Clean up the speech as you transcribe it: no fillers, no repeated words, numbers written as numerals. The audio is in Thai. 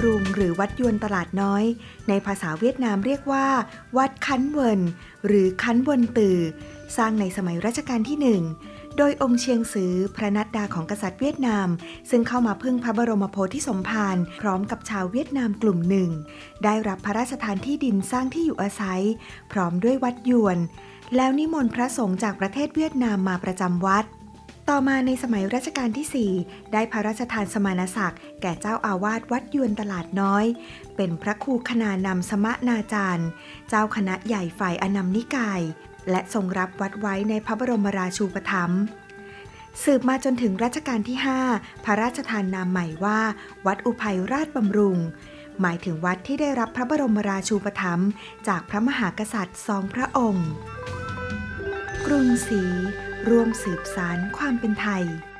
รุงหรือวัดยวนตลาดน้อยในภาษาเวียดนามเรียกว่าวัดคั้นเวินหรือคั้นเวินตือสร้างในสมัยรัชกาลที่ 1โดยองค์เชียงซือพระนัดดาของกษัตริย์เวียดนามซึ่งเข้ามาพึ่งพระบรมโพธิสมภารพร้อมกับชาวเวียดนามกลุ่มหนึ่งได้รับพระราชทานที่ดินสร้างที่อยู่อาศัยพร้อมด้วยวัดยวนแล้วนิมนต์พระสงฆ์จากประเทศเวียดนามมาประจำวัดต่อมาในสมัยรัชกาลที่ 4ได้พระราชทานสมณศักดิ์แก่เจ้าอาวาสวัดยวนตลาดน้อยเป็นพระครูคณานำสมนาจารย์เจ้าคณะใหญ่ฝ่ายอนัมนิกายและทรงรับวัดไว้ในพระบรมราชูปถัมภ์สืบมาจนถึงรัชกาลที่ 5พระราชทานนามใหม่ว่าวัดอุภัยราชบำรุงหมายถึงวัดที่ได้รับพระบรมราชูปถัมภ์จากพระมหากษัตริย์2พระองค์กรุงศรีร่วมสืบสานความเป็นไทย